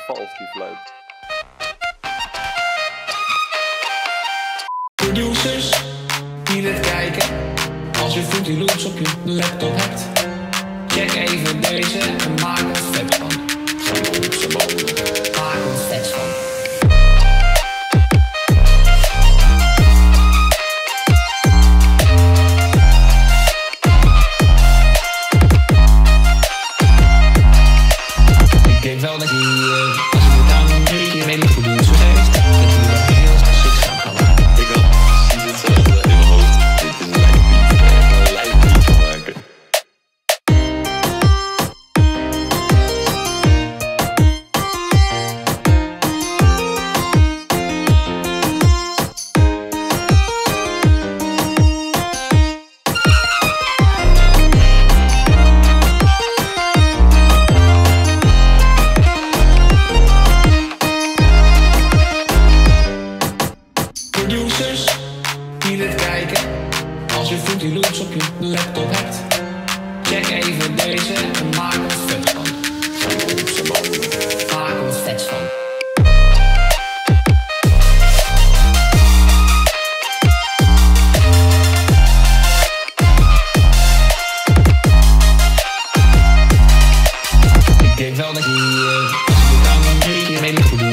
vals die fluit. Producers die dit kijken, als je Fruity Loops op je laptop hebt, check even deze en maak er vet van. Maak er vet van. Ik denk wel dat je, als je het dan een beetje redelijk producer heeft, dat je er wel heel sick van kan maken. Ik had precies hetzelfde in mijn hoofd. Dit is een lijkbeat. Ik ga een lijkbeat van maken. Producers die dit kijken, als je Fruity Loops op je laptop hebt, check even deze en maak er vet van. Maak er vet van. Ik denk wel dat je, als je het dan een beetje redelijk producer